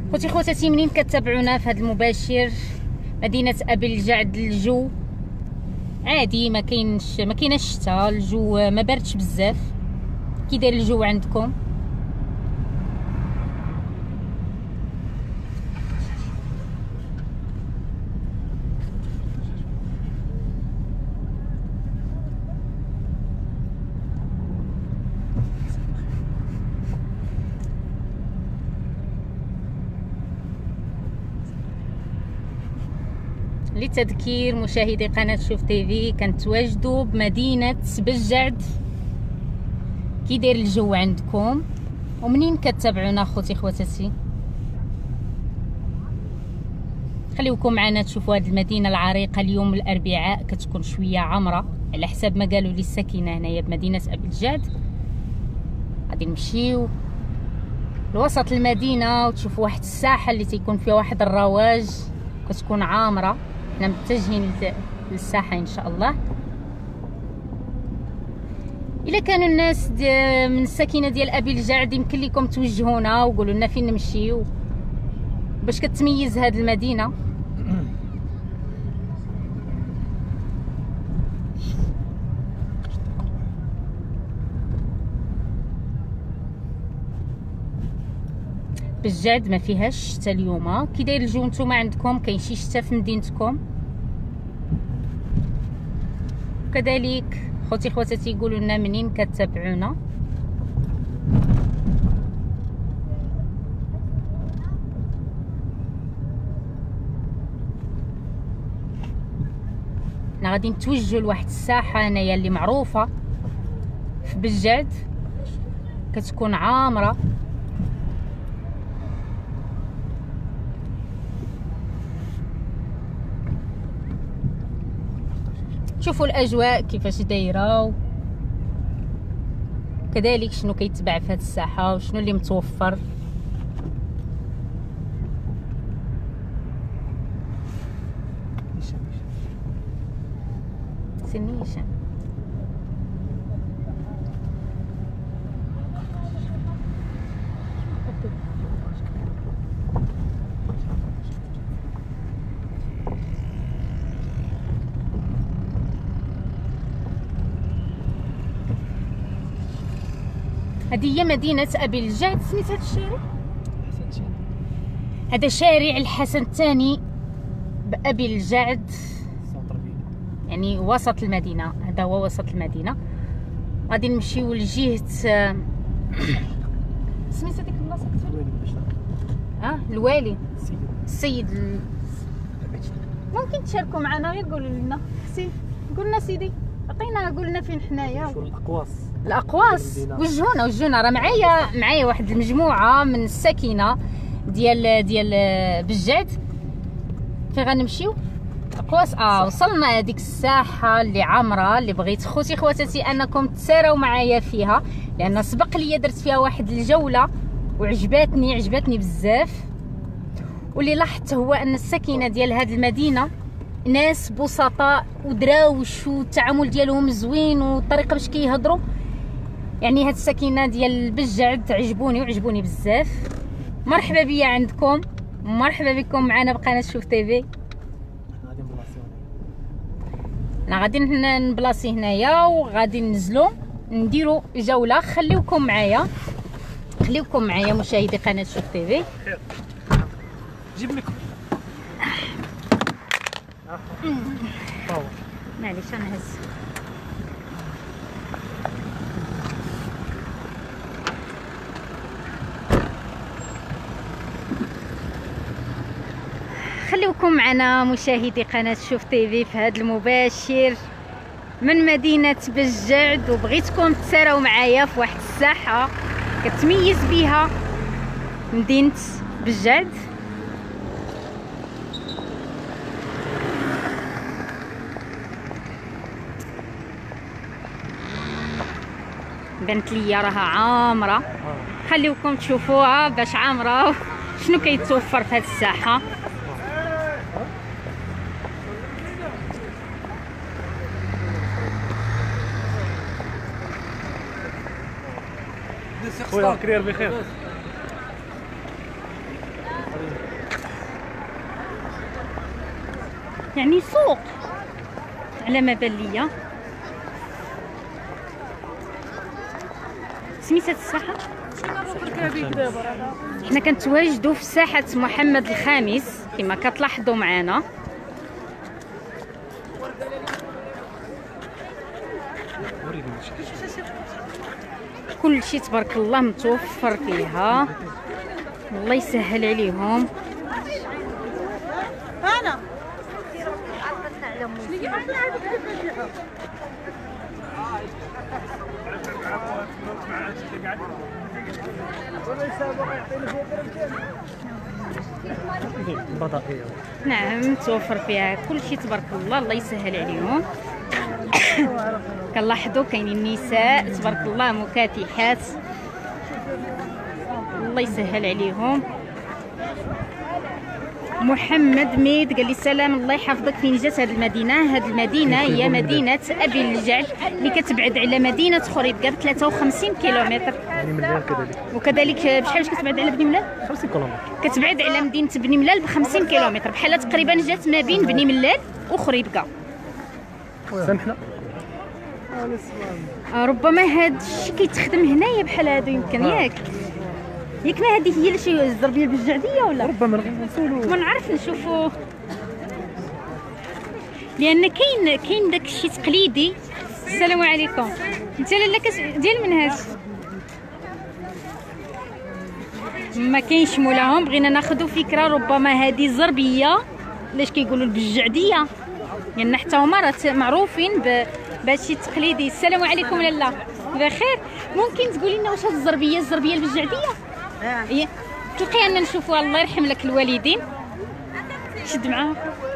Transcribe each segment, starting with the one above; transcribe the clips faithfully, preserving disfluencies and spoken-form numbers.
خوتي خواتاتي منين كتابعونا في هذا المباشر، مدينه ابي الجعد، الجو عادي، ما كاينش ما كايناش الشتا، الجو ما باردش بزاف. كي داير الجو عندكم؟ لتذكير مشاهدي قناة شوف تيفي، كنتواجدوا بمدينة بجعد. كي داير الجو عندكم ومنين كتابعونا خوتي خواتاتي؟ خليوكم معنا تشوفوا هذه المدينة العريقة. اليوم الأربعاء كتكون شوية عمرة على حسب ما قالوا لي الساكنة هنايا بمدينة أبي الجعد. غادي نمشيو لوسط المدينة وتشوفوا واحد الساحة اللي تيكون فيها واحد الرواج، كتكون عامرة. حنا متجهين للساحة ان شاء الله. الا كانوا الناس من الساكنه ديال ابي الجعد يمكن لكم توجهونا وقولوا لنا فين نمشيو باش كتميز هذه المدينه. بجعد ما فيهاش شتا اليوم. كي داير الجو نتوما عندكم؟ كاين شي شتا في مدينتكم؟ كذلك خوتي خواتاتي يقولوا لنا منين كتابعونا. انا غادي نتوجهوا لواحد الساحه هنايا اللي معروفه في بجعد، كتكون عامره. شوفوا الاجواء كيفاش دايره، كذلك شنو كيتباع في هذه الساحه وشنو اللي متوفر. سنيشان هذه هي مدينة أبي الجعد. سميت هذا الشارع؟ هذا شارع الحسن الثاني بأبي الجعد، يعني وسط المدينة. هذا هو وسط المدينة. غادي نمشيو لجهة سميت هذيك البلاصة؟ اه الوالي السيد ال... ممكن تشاركوا معنا غير قولوا لنا. سي قولنا سيدي، عطينا قولنا فين حنايا. الأقواس الاقواس وجهونا وجهونا. راه معايا معايا واحد المجموعه من الساكنه ديال ديال بجعد. فين غنمشيو؟ اقواس. اه وصلنا هذيك الساحه اللي عامره، اللي بغيت خوتي خواتاتي انكم تساراو معايا فيها، لان سبق لي درت فيها واحد الجوله وعجباتني عجباتني بزاف. واللي لاحظت هو ان الساكنه ديال هذه المدينه ناس بسطاء ودراوش، والتعامل ديالهم زوين، والطريقه باش كيهضروا. يعني هاد الساكنه ديال بجعد عجبوني وعجبوني بزاف. مرحبا بيا عندكم، مرحبا بكم معنا بقناه شوف تيفي. انا غادي نبلاصي هنايا وغادي ننزلوا نديروا جوله. خليوكم معايا خليوكم معايا مشاهدي قناه شوف تيفي. جيب لكم معليش انا هز. خليوكم معنا مشاهدي قناة شوف تيفي في هذا المباشر من مدينة بجعد. وبغيتكم تساراو معايا في واحد الساحة كتميز بها مدينة بجعد. بنت ليا راها عامرة. خليوكم تشوفوها باش عامرة شنو كيتوفر في هذه الساحة. خويا كرير بخير. يعني سوق على ما بان ليا. سميتها الساحه. حنا كنتواجدوا في ساحه محمد الخامس كما كتلاحظوا معنا. كل شيء تبارك الله متوفر فيها، الله يسهل عليهم. انا نعم متوفر فيها كل شيء تبارك الله، الله يسهل عليهم. كنلاحظوا كاينين نساء تبارك الله مكاتحات، الله يسهل عليهم. محمد ميد قال لي سلام الله يحفظك، فين جات هذه المدينه؟ هذه المدينه هي مدينه ابي الجعل اللي كتبعد على مدينه خريبكا ب ثلاثة وخمسين كيلومتر. بني ملال كذلك. وكذلك بشحال واش كتبعد على بني ملال؟ خمسين كيلومتر. كتبعد على مدينه بني ملال ب خمسين كيلومتر، بحال تقريبا جات ما بين بني ملال وخريبكا. سامحنا. آه ربما هذا الشيء كيتخدم هنايا بحال هادو يمكن ياك ياك ما هذه هي شي الزربيه بالجعديه ولا ربما نقولوا ما نعرف نشوفوا، لان كاين كاين داك الشيء تقليدي. السلام عليكم، انت لاله كاس ديال المنهج ما كاينش مولاهم، بغينا ناخذوا فكره ربما هذه الزربيه علاش كيقولوا بالجعديه، لان حتى هما راه معروفين بهادشي التقليدي. السلام عليكم لاله بخير، ممكن تقولي لنا واش هاد الزربيه الزربيه بالجعديه؟ اه هي تلقي ان نشوفوها، الله يرحم لك الوالدين. شد معاها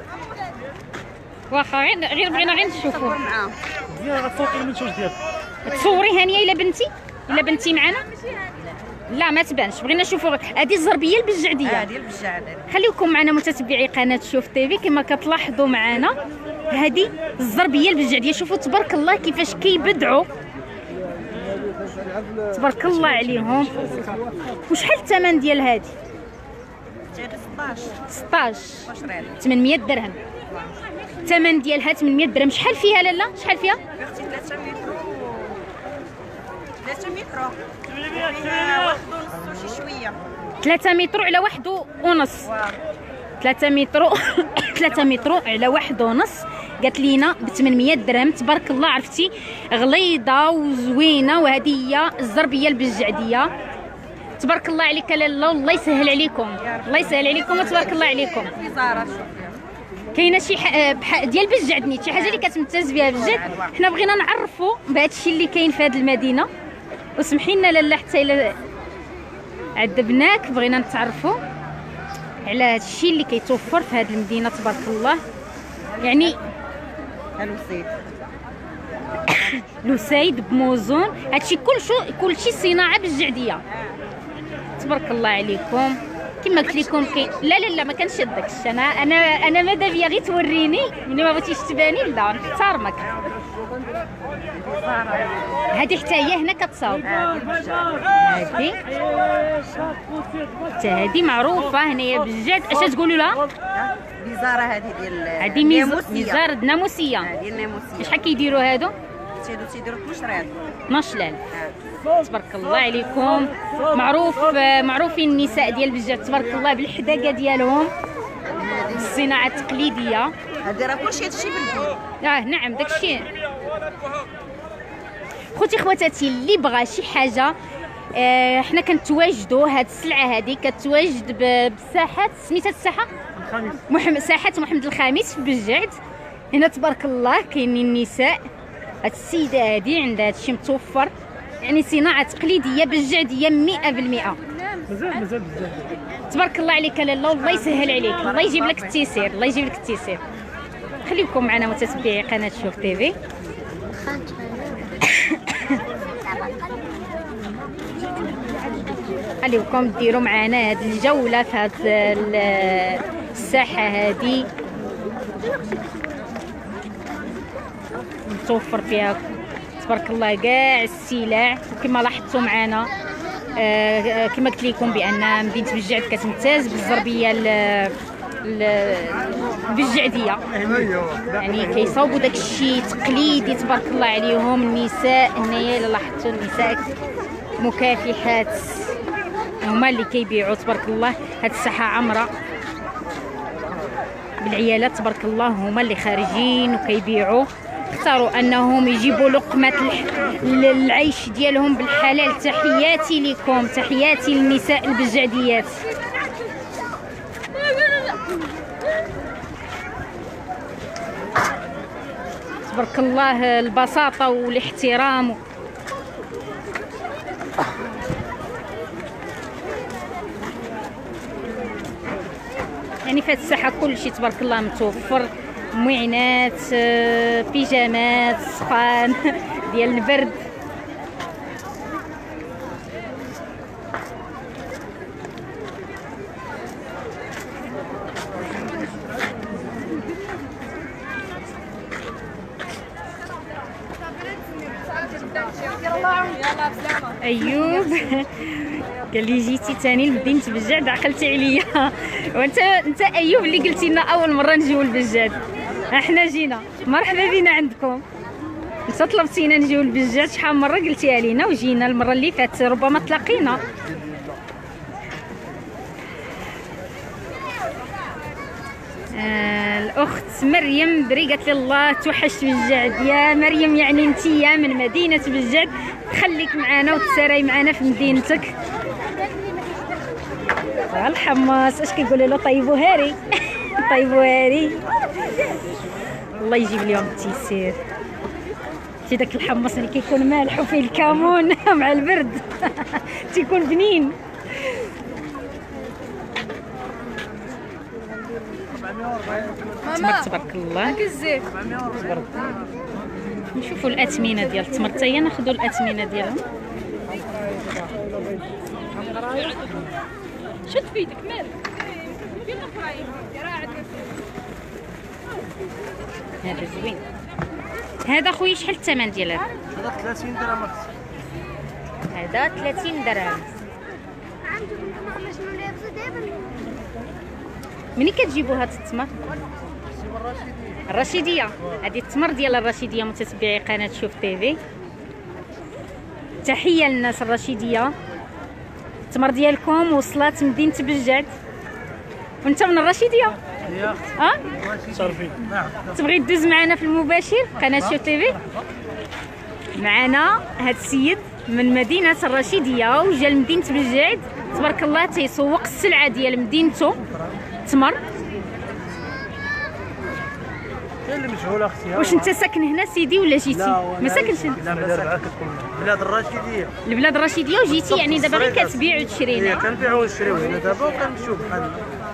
واخا غير غير بغينا غير نشوفوه معاهم. مزيان غتصوري من الشوش ديالك، تصوري هانيه الا بنتي الا بنتي معنا. لا ما تبانش، بغينا نشوفوا هذه الزربيه البجعديه. اه ديال البجعديه. خليكم معنا متتبعي قناه شوف تيفي كما كتلاحظوا معنا، هذه الزربيه البجعديه. شوفوا تبارك الله كيفاش كيبدعوا، تبارك الله عليهم. وشحال الثمن ديال هذه؟ ستطاش ثمنمية درهم. الثمن ديالها ثمنمية درهم. شحال فيها لاله؟ شحال فيها؟ ثلاثة متر ثلاثة متر فيها واحد ونص وشي شويه. ثلاثة متر على واحد ونص. ثلاثة متر ثلاثة متر على واحد ونص. قالت لينا ب ثمنمية درهم. تبارك الله، عرفتي غليظه وزوينه، وهذه هي الزربيه البجعديه. تبارك الله عليك لاله، الله يسهل عليكم، الله يسهل عليكم وتبارك الله عليكم. كاينه شي ح... ديال بجعد نيت، شي حاجه اللي كتمتاز بها بجد. حنا بغينا نعرفوا بهذا الشيء اللي كاين في هذه المدينه، وسمحي لنا لاله حتى الا عذبناك بغينا نتعرفوا على هذا الشيء اللي كيتوفر في هذه المدينه. تبارك الله، يعني لوسيد لوسيد بموزون، هادشي كلشو كلشي صناعه بالجعديه. تبارك الله عليكم. كما قلت لكم كاين لا لا لا ما كنشدكش، انا انا انا ماذا بيا غير توريني، ملي ما بغيتيش تباني لا نحترمك. هذه حتى هي هنا كتصاوب، هذه حتى هذه معروفه هنايا بجد. اش تقولوا لها؟ ميزاره هذه ديال هذه ميزار الناموسيه. هذه الناموسيه. شحال كيديروا هادو؟ تيدو تيديروا اثناش ريال. اثناش ألف. تبارك الله عليكم. معروف معروفين النساء ديال بجد تبارك الله بالحداقه ديالهم، الصناعه التقليديه. هذه راه كلشي هادشي بالبيت. اه نعم داكشي. خوتي خواتاتي اللي بغى شي حاجه، آه حنا كنتواجدوا هاد السلعه هذه كتواجد بالساحات. سميتها الساحه محمد ساحه محمد الخامس في بجعد. هنا تبارك الله كاينين النساء. هاد السيده هادي عندها هادشي متوفر، يعني صناعه تقليديه بالجعديه مئة بالمئة. مزال مزال بزاف. تبارك الله عليك لاله، والله يسهل عليك، الله يجيب لك التيسير، الله يجيب لك التيسير. خليكم معنا متتبعي قناه شوف تيفي. خليكم ديروا معنا هاد الجوله في هاد الساحه هادي، متوفر فيها تبارك الله كاع السلع. وكما لاحظتوا معنا آه كما قلت لكم بان مدينه بجعد كتمتاز بالزربيه بالجعديه، يعني كيصاوبوا داك الشيء تقليدي تبارك الله عليهم. النساء هنايا الا لاحظتوا النساء مكافحات هما اللي كيبيعوا تبارك الله. هاد الساحه عامره بالعيالات تبارك الله، هما اللي خارجين وكيبيعوا. اختاروا انهم يجيبوا لقمه العيش ديالهم بالحلال. تحياتي لكم، تحياتي للنساء البجعديات. تبارك الله البساطه والاحترام. يعني في هاد الساحه كلشي تبارك الله متوفر، معينات، بيجامات، سخان ديال البرد. ايوب قال لي جيتي ثاني لمدينه بجاد عقلتي عليا. وانت انت ايوب اللي قلتي لنا اول مره نجيو لبجاد. احنا جينا، مرحبا بينا عندكم. انت طلبتينا نجيو لبجاد شحال مره قلتيها لينا وجينا المره اللي فاتت، ربما تلاقينا. آه الاخت مريم بري قالت لي الله توحشت بجاد. يا مريم يعني انت يا من مدينه بجاد، خليك معنا وتساري معنا في مدينتك. الحماص اش كيقولوا له؟ طيبوا هاري طيبوا هاري. الله يجيب لهم التيسير. شي داك الحمص اللي كيكون مالح وفيه الكمون مع البرد تيكون بنين. تمر تبارك الله. نشوفوا الاثمنه ديال التمر، حتى هي ناخذوا الاثمنه ديالهم. شد في يدك مالك. هذا زوين. هذا خويا شحال الثمن ديال هذا؟ هذا ثلاثين درهم. هذا ثلاثين درهم. منين كتجيبوا هاد التمر؟ الرشيديه. هذه التمر ديال الرشيديه. متتبعي قناه شوف تيفي، تحيه للناس الرشيديه. التمر ديالكم وصلات مدينه بجاد وانت من الرشيديه. يا اه شرفي. تبغي تدوز معنا في المباشر قناه شوف تيفي؟ معنا هاد السيد من مدينه الرشيديه وجا لمدينه بجاد تبارك الله، تيسوق السلعه ديال مدينته تمر. هي اللي مشهوره اختي. واش انت ساكن هنا سيدي ولا جيتي؟ ما ساكنش هنا. لا ما بلاد الرشيديه. البلاد الرشيديه وجيتي يعني دابا غير كتبيع وتشري هنا؟ هي كنبيعوا ونشريو هنا دابا وكنمشيو بحالنا.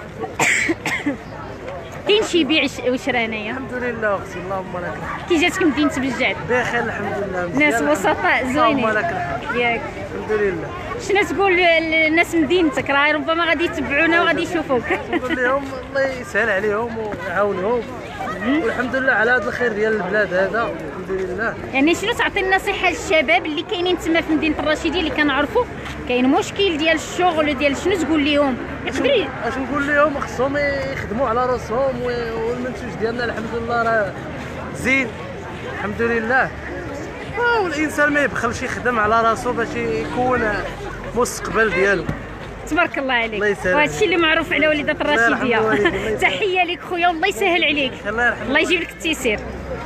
كاين شي يبيع وشرا هنايا؟ الحمد لله اختي اللهم لك الحمد. كي جاتك مدينه بجاد؟ بخير الحمد لله. ناس وسطاء زوينين. اللهم لك الحمد. ياك الحمد لله. شنو تقول للناس مدينتك؟ راه ربما غادي يتبعونا وغادي يشوفوك. نقول لهم الله يسهل عليهم ويعاونهم والحمد لله على هذا الخير ديال البلاد هذا الحمد لله. يعني شنو تعطي النصيحه للشباب اللي كاينين تما في مدينه الرشيديه اللي كنعرفوا كاين مشكل ديال الشغل ديال شنو تقول لهم؟ تقدري اش نقول لهم؟ خصهم يخدموا على راسهم والمنتوج ديالنا الحمد لله راه زين الحمد لله. والانسان ما يبخلش يخدم على راسو باش يكون مستقبل ديالو. تبارك الله عليك. الله يسهل. وهذا الشيء اللي معروف على وليدات الرشيديه. تحيه لك خويا والله يسهل عليك. الله يرحمك. الله يجيب لك التيسير.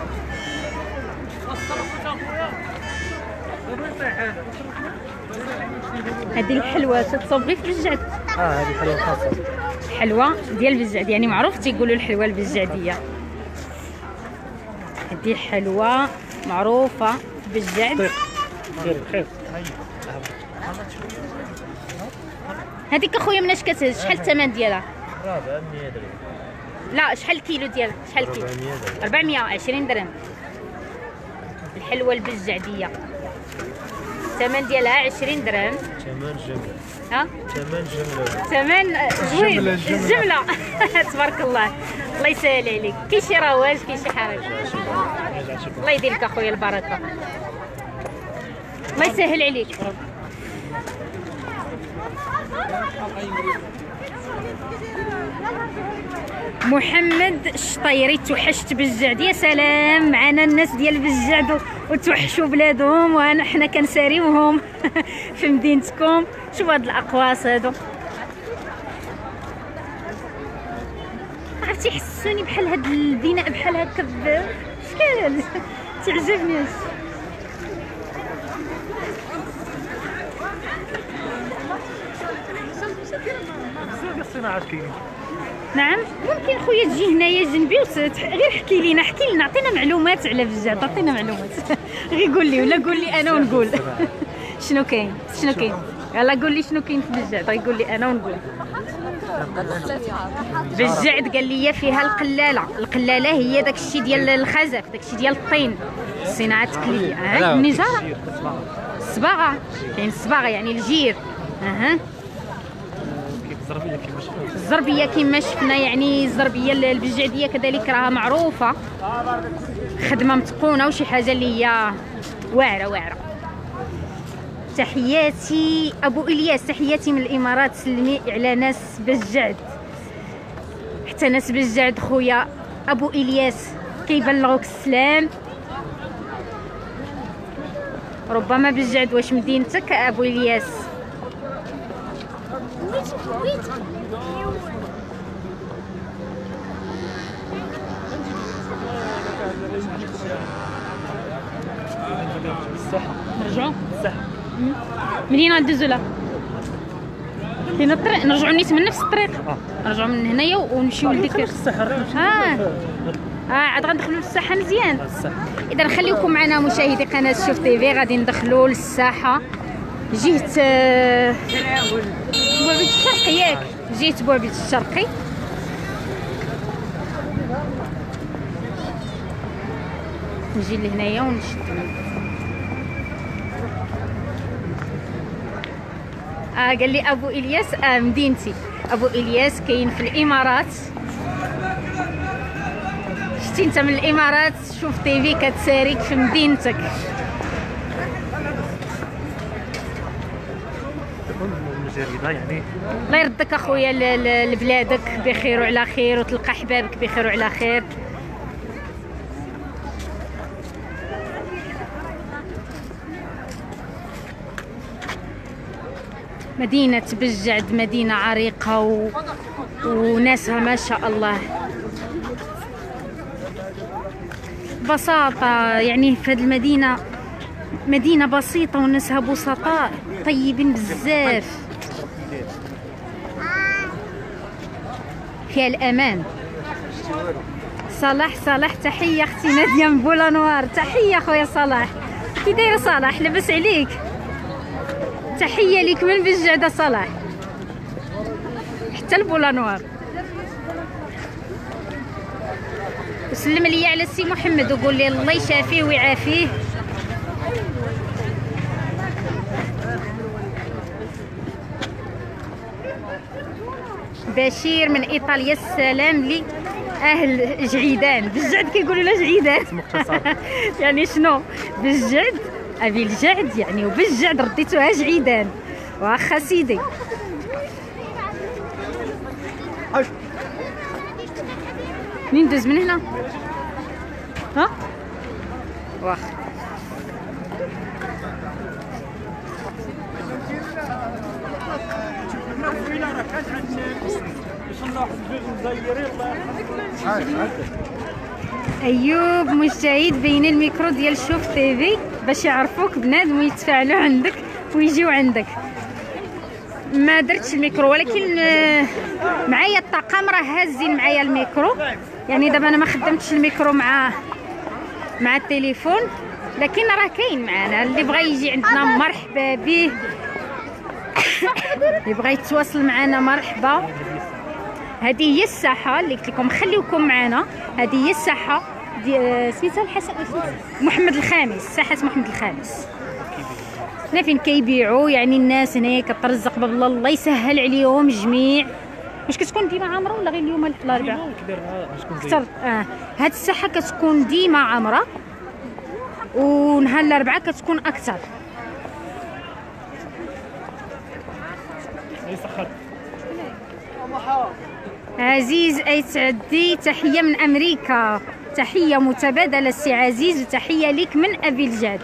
هذه الحلوى تتصوب غير في بجاد. اه هذه حلوه خاصه. حلوى ديال بجاد يعني معروف تيقولوا الحلوى البجاديه. هذه حلوى معروفه في بجاد. خير. هذيك اخويا مناش كتهز؟ شحال الثمن ديالها؟ أربعمية درهم. لا شحال الكيلو ديالها؟ شحال الكيلو؟ أربعمية وعشرين درهم. الحلوى البجعديه الثمن ديالها عشرين درهم. ثمن جمله. ها؟ ثمن جمله. ثمن زوين. الجمله تبارك الله. الله يسهل عليك. كاين شي رواج كاين شي حركه. الله يدير لك اخويا البركه. الله يسهل عليك. محمد الشطيري توحشت بزعد. يا سلام، معنا الناس ديال بزعد وتوحشوا بلادهم وانا حنا كنساريوهم في مدينتكم. شوفوا هاد الاقواس هادو، عرفتي يحسوني بحال هاد البناء بحال هكا بشكل تعجبني. بزاف ديال الصناعات كاينين. نعم ممكن خويا تجي هنايا جنبي وتح... غير احكي لينا احكي لنا عطينا معلومات على بزاف، عطينا معلومات غير قول لي ولا قول لي انا ونقول شنو كاين شنو كاين. يلا قول لي شنو كاين في بزعد، غير قول لي انا ونقول. بزعد قال لي فيها القلاله. القلاله هي داك الشيء ديال الخزف، داك الشيء ديال الطين، الصناعه التقليديه. اه النزاره، الصباغه، كاين الصباغه يعني الجير. اها الزربيه كيما شفنا، الزربيه كما شفنا، يعني الزربيه البجعديه كذلك راها معروفه، خدمه متقونه وشي حاجه اللي هي واعره واعره. تحياتي ابو الياس، تحياتي من الامارات، سلمي على ناس بجعد، حتى ناس بجعد خويا ابو الياس كيبلغوك السلام. ربما بجعد واش مدينتك ابو الياس؟ نرجعوا الساحه منين ندوزو لا كاين الطريق، نرجعوا نيت من نفس الطريق، اه نرجعوا من هنايا ونمشيو لديك الساحه. اه اه عاد غندخلوا للساحه مزيان. الساحه اذا خليكم معنا مشاهدي قناه شوف تيفي، غادي ندخلوا للساحه جهه آه، بوعبيد الشرقي، ياك جهه بوعبيد الشرقي. نجي لهنايا ونشد. اه قال لي ابو الياس، اه مدينتي ابو الياس كاين في الامارات. شتي انت من الامارات شوف تيفي كتساريك في مدينتك. المجرده يعني الله يردك اخويا ل- ل- لبلادك بخير وعلى خير، وتلقى حبابك بخير وعلى خير. مدينة بجعد مدينة عريقة و... وناسها ما شاء الله بساطة، يعني في هذه المدينة مدينة بسيطة وناسها بسطاء طيبين بزاف، فيها الأمان. صلاح صلاح تحية اختي نادية من بولانوار، تحية خويا صلاح. كي داير صلاح؟ لاباس عليك؟ تحية ليك من بجعدة صلاح حتى البولانوار. وسلم لي على السي محمد وقول لي الله يشافيه ويعافيه. بشير من ايطاليا، السلام لي اهل جعيدان. بجعد كيقولوا لها جعيدان يعني شنو بجعد؟ ابي الجعد يعني، وبالجعد رديتوها جعيدان. واخا سيدي منين ندوز من هنا؟ ها واخا ايوب مجتهد بين الميكرو ديال شوف تيفي باش يعرفوك بنادم ويتفاعلوا عندك ويجيو عندك. ما درتش الميكرو ولكن معايا الطاقم راه هازين معايا الميكرو، يعني دابا انا ما خدمتش الميكرو مع مع التليفون، لكن راه كاين معنا اللي بغى يجي عندنا مرحبا به، اللي بغى يتواصل معنا مرحبا. هذه هي الساحه اللي قلت لكم خليوكم معنا، هذه هي الساحه ديال سميتها الحسن محمد الخامس، ساحه محمد الخامس. هنا فين كيبيعوا، يعني الناس هنايا كترزق باب الله، الله يسهل عليهم الجميع. واش كتكون ديما عامره ولا غير اليوم الاربعاء؟ اكثر. اه هاد الساحه كتكون ديما عامره، ونهار الاربعاء كتكون اكثر. عزيز اي تعدي، تحيه من امريكا، تحيه متبادله سي عزيز، وتحيه لك من ابي الجاد.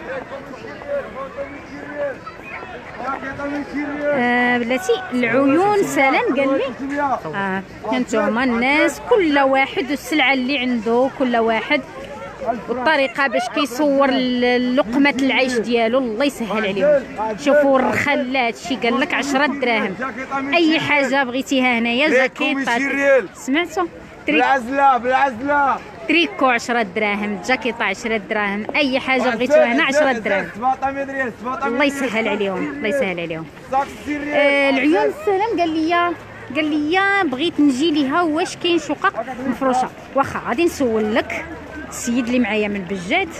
آه بلاتي العيون سلام قال لي اه هانتوما الناس كل واحد والسلعه اللي عنده، كل واحد والطريقه باش كيصور لقمه العيش ديالو. الله يسهل عليهم. شوفوا الرخلات شي قال لك عشرة دراهم، اي حاجه بغيتيها هنايا. جاكيطات سمعتوا؟ بالعزله بالعزله تريكو عشرة دراهم، جاكيطه عشرة دراهم، اي حاجه بغيتوها هنا عشرة دراهم. الله يسهل عليهم، الله يسهل عليهم. آه العيون السلام قال لي قال لي بغيت نجي ليها واش كاين شقق مفروشه. واخا غادي نسول لك السيد اللي معايا من بجات.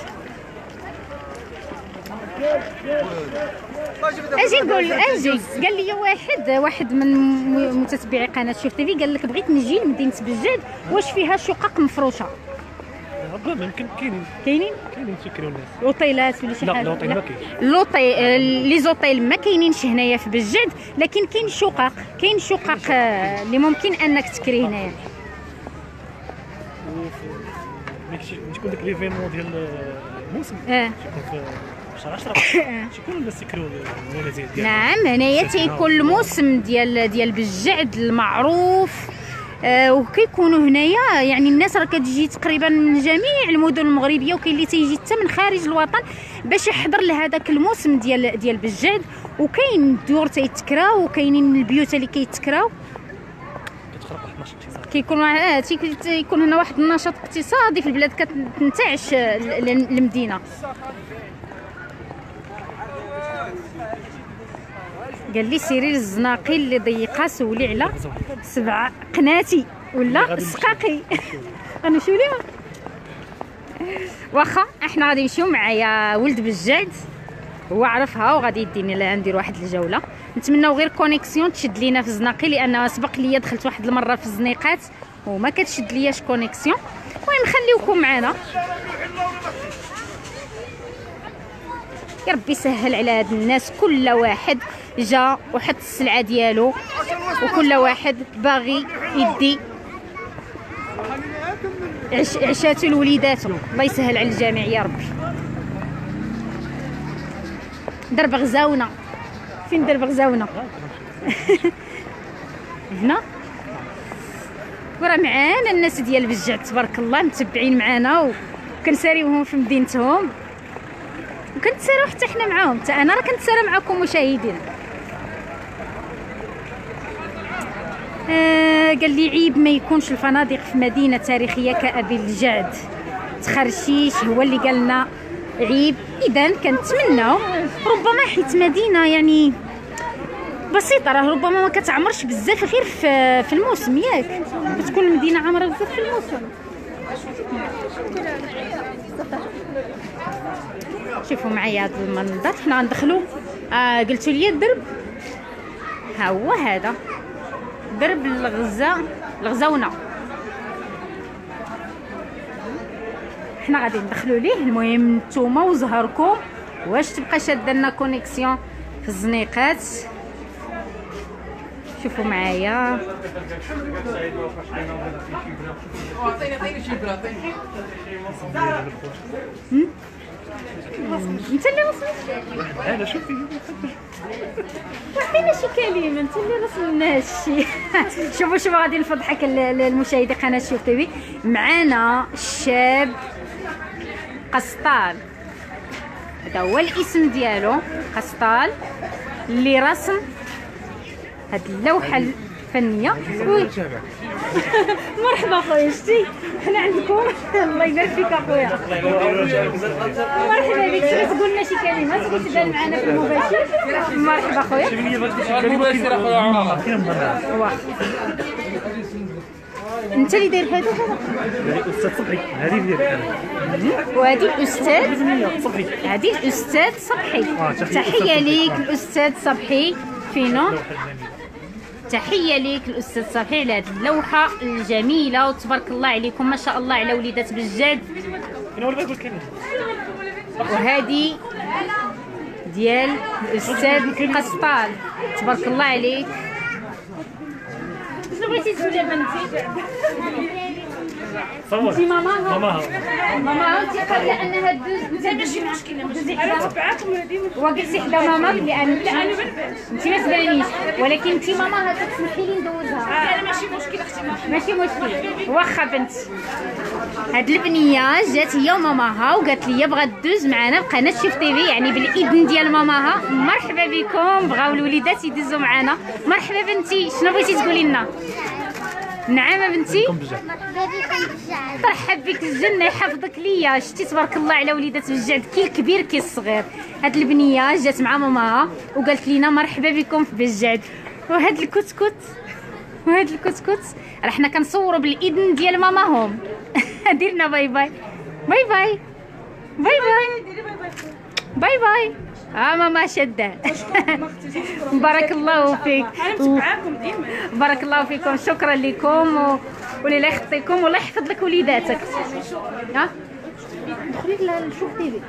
اجي نقول اجي قال لي واحد واحد من متتبعي قناه شوف تيفي قال لك بغيت نجي لمدينه بجات واش فيها شقق مفروشه. ربما يمكن كاينين كاينين كاينين تيكريو الناس اوطيلات ولا شي حاجه. لا لوطيل ما كاينش، لوطي لي زوطيل ما كاينينش هنايا في بجاد، لكن كاين شقق، كاين شقق اللي ممكن انك تكري هنايا. تكون ديك ليفينمون ديال الموسم اه تيكون في شهر عشرة تيكون الناس تيكريو المنازل ديال. نعم هنايا تيكون الموسم ديال ديال بجعد المعروف. آه وكيكونوا هنايا يعني الناس راه كتجي تقريبا من جميع المدن المغربيه، وكاين اللي تيجي حتى من خارج الوطن باش يحضر لهذاك الموسم ديال ديال بجعد. وكاين الدور تيتكراو، وكاينين البيوت اللي كيتكراو، كتخرق واحد النشاط اقتصادي. كيكون اه تيكون هنا واحد النشاط اقتصادي في البلاد، كتنتعش المدينه. قال لي سيري للزناقي اللي ضيقه سولي على سبع قناتي ولا السقاقي. غنمشيو ليها. واخا احنا غادي نمشيو معايا ولد بجاد، هو عرفها وغادي يديني لها ندير واحد الجوله. نتمناو غير كونيكسيون تشد لينا في الزناقي، لان سبق ليا دخلت واحد المره في الزنيقات وما كتشد لياش كونيكسيون. المهم خليوكم معنا، يا ربي سهل على هاد الناس. كل واحد جا وحط السلعه ديالو، وكل واحد باغي يدي عش عشاتو لوليداتو. الله يسهل على الجميع يا ربي. درب غزاونه، فين درب غزاونه؟ هنا. وراه معانا الناس ديال بجعد تبارك الله متبعين معانا، وكنساريوهم في مدينتهم، وكنتساروا حتى حنا معاهم، حتى انا راه كنتسارى معكم مشاهدين. آه قال لي عيب ما يكونش الفنادق في مدينه تاريخيه كأبي الجعد. تخرشيش هو اللي قال لنا عيب. اذا كنتمناو ربما حيت مدينه يعني بسيطه، راه ربما ما كتعمرش بزاف غير في في الموسم، ياك بتكون المدينه عامره بزاف في الموسم. شوفوا معايا هذا المنظر. حنا غندخلوا آه قلتوا لي الدرب ها هو هذا درب الغزه الغزاونه، حنا غادي ندخلوا ليه. المهم نتوما وزهركم واش تبقى شاده لنا كونيكسيون في الزنيقات. شوفوا معايا انت اللي رسمت انا شوفي عطينا شي كلمه، انت اللي رسمنا هادشي. شوفوا شوفوا غادي نفضحك المشاهدين قناه شوف تيفي. معانا الشاب قسطال، هذا هو الاسم ديالو قسطال، اللي رسم هاد اللوحه الفنيه. مرحبا خويا، شتي حنا عندكم. الله يبارك فيك اخويا، مرحبا بك. تبغي تقول لنا شي كلمه، تبغي تبان معنا في المباشر؟ مرحبا خويا. المباشر اخويا عمر. انت اللي داير هذا هذه استاذ صبحي، هذه ديالك وهذه الاستاذ صبحي، هذه الاستاذ صبحي. تحيه ليك الاستاذ صبحي فينو، تحيه ليك الاستاذ صبحي على هذه اللوحه الجميله، وتبارك الله عليكم ما شاء الله على وليدات بجاد. وهذه ديال الاستاذ قسطال، تبارك الله عليك. شنو بغيتي تقولي بنتي؟ صور انت ماماها ماماها ماما انت قادره انها تدوز انت ماشي مشكله انا تبعكم هذه وقلتي حدا ماما لان لا انا انت ما تبانيش ولكن انت ماماها تسمحي لي ندوزها انا ماشي مشكل اختي ماشي مشكل واخا بنتي. هاد البنيه جات هي وماماها وقالت لي بغات تدوز معنا بقينا شوف تيفي يعني بالاذن ديال ماماها. مرحبا بكم بغاو الوليدات يدوزوا معنا. مرحبا بنتي شنو بغيتي تقولي لنا؟ نعم بنتي ترحب بك الجنه يحفظك ليا. شتي تبارك الله على وليدات بجعد كي الكبير كي الصغير. هاد البنيه جات مع ماماها وقالت لينا مرحبا بكم في بجعد. وهاد الكتكوت وهاد الكتكوت راه حنا كنصوروا بالاذن ديال ماماهم. ديرنا باي باي باي باي باي باي باي باي. ها ماما شاده. بارك الله فيك. انا متبعاكم ديما. بارك الله فيكم شكرا لكم و... ولله يخطيكم والله يحفظ لك وليداتك. ها دخلي لشوف تيفي.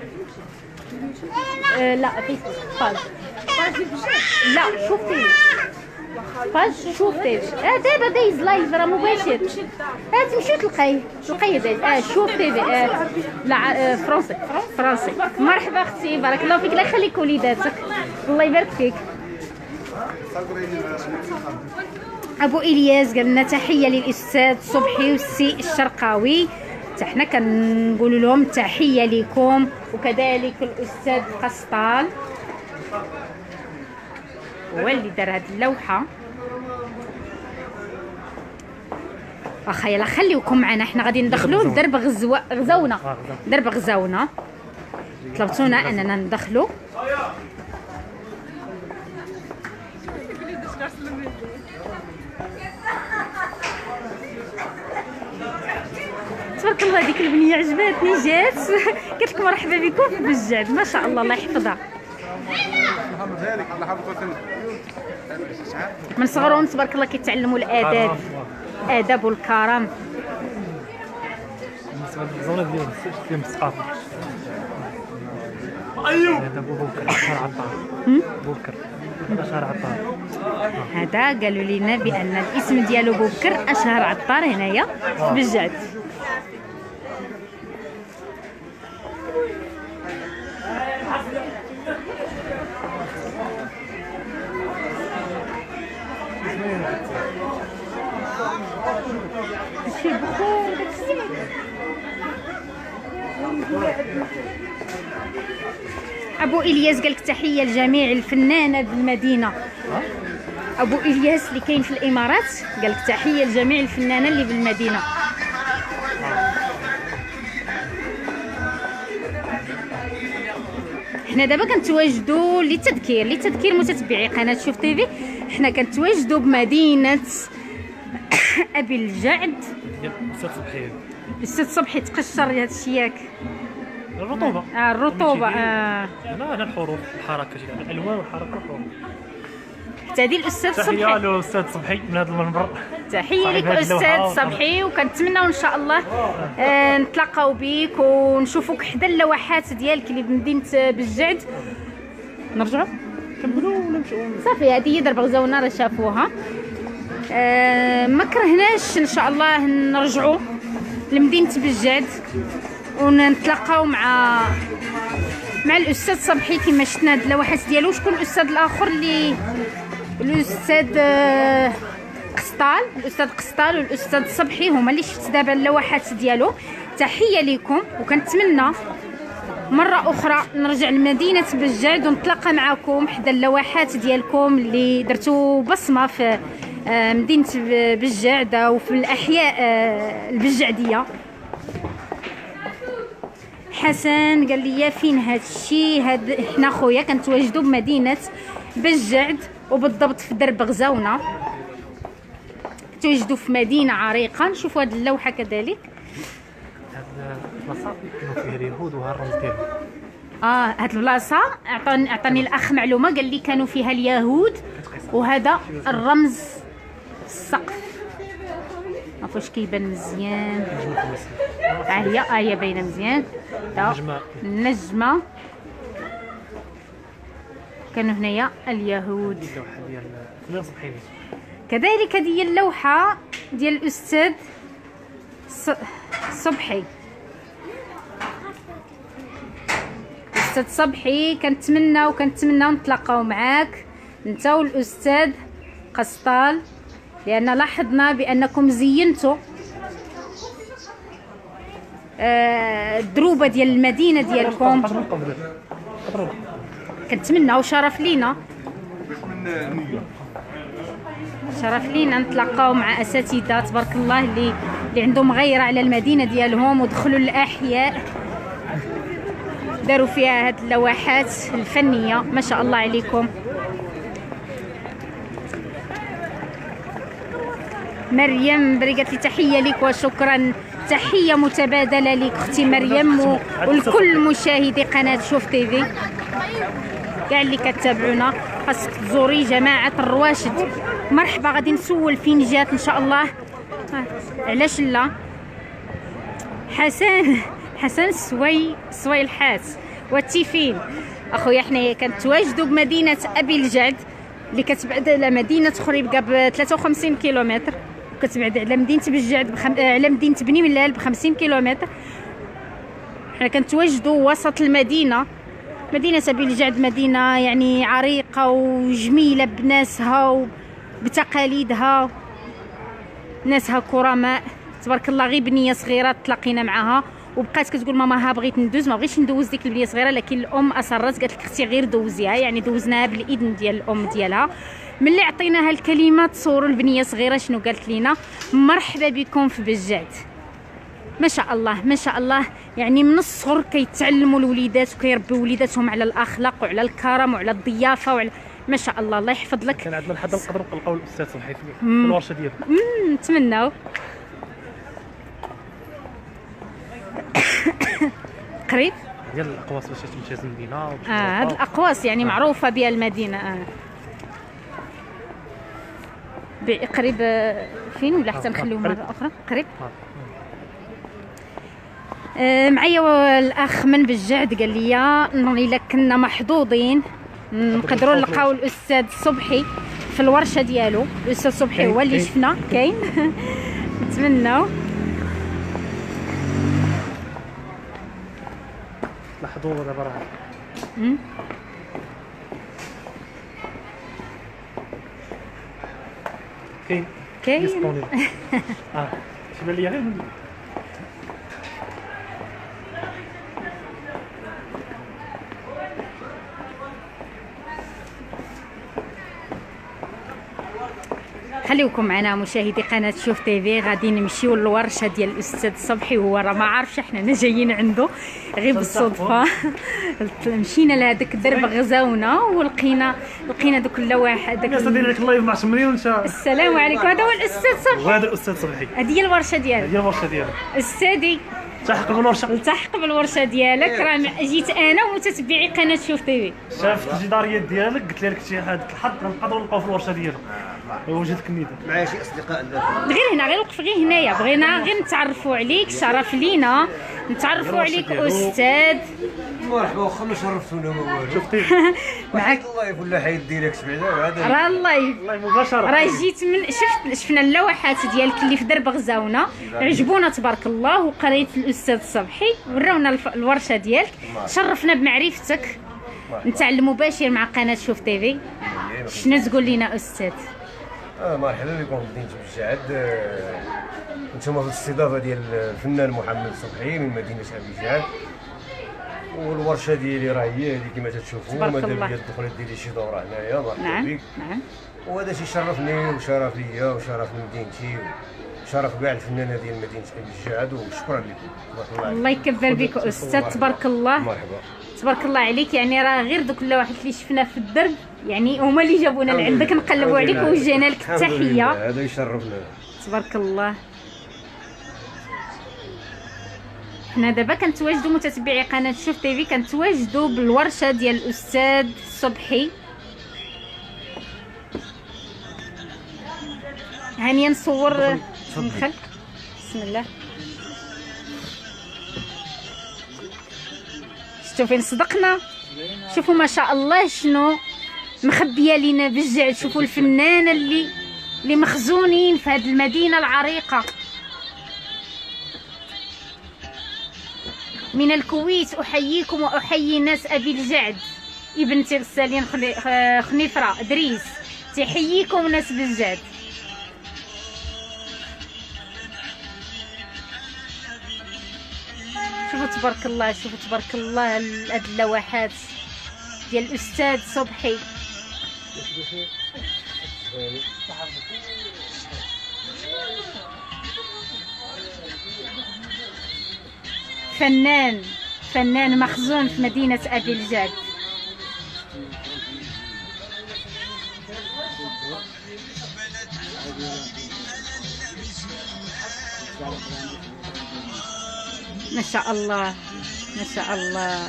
أه لا فيسبوك باج لا شوف تيفي باج شوف تيفي. اه دابا دايز لايف راه مباشر. اه تمشيو تلقايه تلقايه دايز. اه شوف تيفي. اه لا آه فرنسي فرنسي. مرحبا اختي بارك الله فيك الله يخليك وليداتك الله يبارك فيك. ابو الياس قال لنا تحيه للاستاذ صبحي والسي الشرقاوي. حتى حنا كنقول لهم تحيه لكم وكذلك الاستاذ قسطال هو اللي دار هاد اللوحه. واخا يلا خليوكم معنا حنا غادي ندخلوا درب غزو... غزونا درب غزونا. طلبتونا اننا ندخلوا. تبارك الله ديك البنيه عجباتني جات قالت لك مرحبا بكم في بجعد ما شاء الله الله يحفظها. من صغرهم تبارك الله كيتعلموا الاداب الاداب والكرم. الزونه ديالهم فيهم الثقافه. ايوه هذا بوكر اشهر عطار بوكر اشهر عطار. هذا قالوا لنا بان الاسم ديالو بوكر اشهر عطار هنايا في بجعد. شي بخور ابو الياس قالك تحيه لجميع الفنانه بالمدينه. ابو الياس اللي كاين في الامارات قالك تحيه لجميع الفنانه اللي بالمدينه. حنا دابا كنتواجدوا للتذكير لتذكير متتبعي قناه شوف تيفي. حنا كنتواجدوا بمدينه ابي الجعد. الاستاذ صبحي الاستاذ صبحي تقشر هذا الشيء ياك الرطوبه. اه الرطوبه. اه هنا هنا الحروف الحركه الالوان والحركه والحروف. حتى هذه الاستاذ صبحي. تحيه للاستاذ صبحي من هذا المنبر. تحيه لك الاستاذ صبحي وكنتمناو ان شاء الله آه نتلاقاو بك ونشوفوك حدا اللوحات ديالك اللي بمدينه بجعد. نرجعوا نكملوا ولا نمشيو؟ صافي هذه هي درب غزونا راه شافوها. آه ما كرهناش ان شاء الله نرجعوا لمدينه بجعد ونتلاقاو مع مع الاستاذ صبحي كما شفنا هاد اللوحات ديالو. شكون الاستاذ الاخر اللي الاستاذ آه قسطال الاستاذ قسطال والاستاذ صبحي هما اللي شفت دابا اللوحات ديالو. تحيه لكم وكنتمنى مره اخرى نرجع لمدينه بجعد ونتلاقى معكم حدا اللوحات ديالكم اللي درتو بصمه في مدينه بجعد وفي الاحياء البجعديه. حسن قال لي فين هذا الشيء. هاد حنا خويا كنتواجدوا بمدينه بجعد وبالضبط في درب غزاونه. كنتواجدوا في مدينه عريقه. نشوفوا هذه اللوحه كذلك. هاد البلاصه كانوا فيها اليهود وها الرمز ديالهم. اه هاد البلاصه عطاني عطاني الاخ معلومه قال لي كانوا فيها اليهود وهذا الرمز السقف. ما فاش كيبان مزيان. ها هي ها هي باينه مزيان. النجمه النجمه كانوا هنايا اليهود. اللوحه ديال فنان صبحي. كذلك هذه اللوحه ديال الاستاذ صبحي. استاذ صبحي كنتمنى وكنتمنى نتلاقاو معاك انت والاستاذ قسطال، لان لاحظنا بانكم زينتوا الدروبه ديال المدينه ديالكم. كنتمنى شرف لينا شرف لينا نتلاقاو مع اساتذه تبارك الله اللي اللي عندهم غيره على المدينه ديالهم ودخلوا الاحياء داروا فيها هاد اللوحات الفنيه. ما شاء الله عليكم. مريم بري قالت لي تحيه لك وشكرا. تحيه متبادله لك اختي مريم ولكل مشاهدي قناه شوف تيفي كاع اللي كتابعونا. خاصك تزوري جماعه الرواشد. مرحبا. غادي نسول فين جات ان شاء الله. علاش لا. حسن حسن سوي سوي الحاس والتيفين اخويا. حنايا كنتواجدوا بمدينه ابي الجعد اللي كتبعد على مدينه خريبكه ب ثلاثة وخمسين كيلومتر، وكتبعد على مدينه بالجعد بخم... على مدينه بني ملال ب خمسين كيلومتر. حنا كنتواجدوا وسط المدينه. مدينه ابي الجعد مدينه يعني عريقه وجميله بناسها وبتقاليدها، ناسها كرماء تبارك الله. غير بنيه صغيره تلاقينا معها وبقات كتقول ماما ها بغيت ندوز، ما بغيتش ندوز ديك البنيه صغيره، لكن الام اصرت قالت لك اختي غير دوزيها. يعني دوزناها بالاذن ديال الام ديالها. ملي عطيناها الكلمه تصوروا البنيه صغيره شنو قالت لينا؟ مرحبا بكم في بجعد. ما شاء الله ما شاء الله. يعني من الصغر كيتعلموا الوليدات وكيربوا وليداتهم على الاخلاق وعلى الكرم وعلى الضيافه وعلى ما شاء الله. الله يحفظ لك. كان عندنا الحظ نقدروا نلقاو الاستاذ صبحي في الورشه ديالو. نتمناو. قريب ديال الاقواس باش تمتاز المدينه. اه هاد الاقواس يعني معروفه بها المدينه. اه قريب فين ولا حتى نخليو مره اخرى؟ قريب. آه معايا الاخ من بجعد قال لي الا كنا محظوظين نقدروا نلقاو الاستاذ صبحي في الورشه ديالو. الاستاذ صبحي هو اللي شفنا كاين. نتمناو. لاحظوا دابا راه كاين كاين. اه شبان ليا غير خليوكم معنا مشاهدي قناه شوف تيفي. غادي نمشيو للورشه ديال الاستاذ صبحي. هو راه ما عارفش حنا جايين عنده غير بالصدفه. مشينا لهذاك الدرب غزاونا ولقينا لقينا دوك اللوح داك الناس دايرين لك اللايف مع تمرين وانت. السلام عليكم. هذا هو الاستاذ صبحي. وهذا الاستاذ صبحي. هذه هي الورشه ديالو. هي الورشه ديالو. استاذي التحق بالورشه. التحق بالورشه ديالك. راه جيت انا ومتتبعي قناه شوف تيفي. شافت الجداريات ديالك قلت لها لك شي هذاك الحظ نقدروا نلقاو في الورشه ديالو. وجدك النداء. معايا شي اصدقاء غير هنا غير وقف غير هنايا. بغينا غير نتعرفوا عليك. شرف لينا نتعرفوا عليك استاذ. مرحبا واخا ما شرفتونا ما والو. شفتي معاك اللايف ولا حيد ديريكت بعدا هذا راه اللايف. والله مباشره. راه جيت من شفت شفنا اللوحات ديالك اللي في درب غزاونا عجبونا تبارك الله. وقريت الاستاذ صبحي وراونا الورشه ديالك. شرفنا بمعرفتك. نتعلم مباشر مع قناه شوف تيفي. شنو تقول لنا استاذ؟ اه مرحبا بكم في مدينه بجعد. انتم في الاستضافه ديال الفنان محمد صبحي من مدينه ابي جعد. والورشه ديالي راه هي هذه كما تشوفوا. ماذا بيا الدخول ديري شي دوره هنايا. مرحبا نعم بك. نعم. وهذا شي شرفني وشرف ليا وشرف لمدينتي وشرف كاع الفنانه ديال مدينه ابي جعد. وشكرا لكم. تبارك الله. الله يكبر بك استاذ. تبارك الله. مرحبا. تبارك الله عليك. يعني راه غير دوك اللوحات اللي شفنا في الدرب يعني هما اللي جابونا لعندك نقلبوا عليك وجينا لك التحيه. هذا يشرفنا. تبارك الله. حنا دابا كنتواجدوا متتبعي قناه شوف تيفي كنتواجدوا بالورشه ديال الاستاذ صبحي. هانيه نصور ندخل. بسم الله. شفتوا فين صدقنا؟ شوفوا ما شاء الله شنو مخبيه لينا بجعد. شوفوا الفنانه اللي اللي مخزونين في هذه المدينه العريقه من الكويت. احييكم واحيي ناس ابي الجعد ابن تغسالين خنيفره دريس، تحييكم ناس بالجعد. شوفوا تبارك الله، شوفوا تبارك الله هاد اللوحات ديال الاستاذ صبحي. فنان فنان مخزون في مدينة أبي الجعد. ما شاء الله ما شاء الله.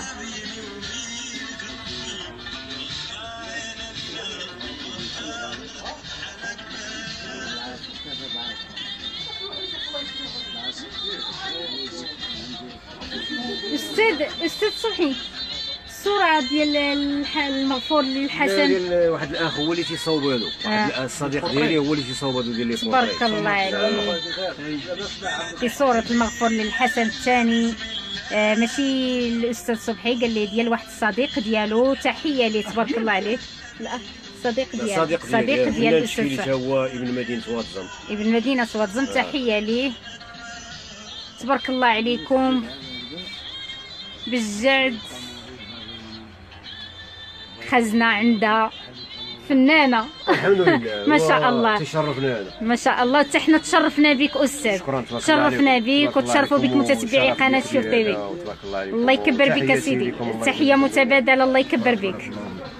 استاذ استاذ صبحي، الصورة ديال المغفور للحسن ديال واحد الاخ هو اللي تيصاوبها له، واحد آه. الصديق ديالي هو اللي تيصاوبها له، ديال لي تبارك الله عليه. في صورة المغفور للحسن الثاني، آه ماشي الاستاذ صبحي، قال لي ديال واحد الصديق ديالو. تحية ليه تبارك الله عليه. لا صديق ديال صديق صديق ديال الاستاذ الاستاذ هو ابن مدينة واتزم، ابن مدينة واتزم. تحية ليه تبارك الله عليكم بالجعد. خزنة عندها فنانة الحمد لله. ما شاء الله تشرفنا هذا ما شاء الله. حتى حنا تشرفنا بك استاذ. شكرا تبارك الله تشرفنا عليكم. بك وتشرفوا بك متتبعي قناه شوف تي في. الله يكبر بك سيدي. تحيه متبادله. الله يكبر بك.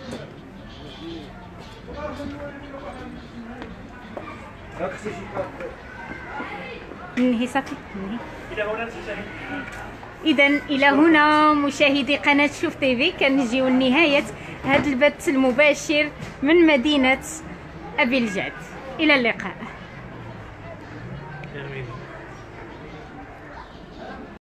ننهي صافي ننهي. إذا إلى هنا مشاهدي قناة شوف تي في كنجيو لنهاية هذا البث المباشر من مدينة أبي الجعد. إلى اللقاء.